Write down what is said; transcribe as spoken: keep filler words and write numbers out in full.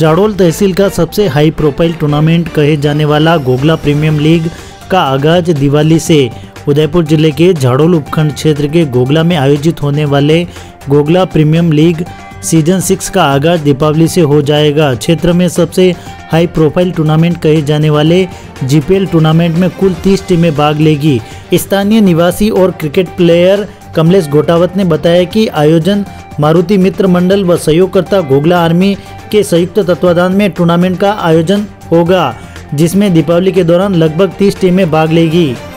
झाड़ोल तहसील का सबसे high profile tournament कहे जाने वाला गोगला प्रीमियम लीग का आगाज दिवाली से उदयपुर जिले के झाड़ोल उपखंड क्षेत्र के गोगला में आयोजित होने वाले Gogla premium league season six का आगाज दीपावली से हो जाएगा। क्षेत्र में सबसे हाई प्रोफाइल टूर्नामेंट कहे जाने वाले जीपीएल टूर्नामेंट में कुल तीस टीमें भाग लेगी। स्थानीय निवासी और क्रिकेट प्लेयर कमलेश गोटावत ने बताया कि आयोजन मारुति मित्र मंडल व सहयोगकर्ता गोगला आर्मी के संयुक्त तत्वाधान में टूर्नामेंट का आयोजन होगा, जिसमें दीपावली के दौरान लगभग तीस टीमें भाग लेगी।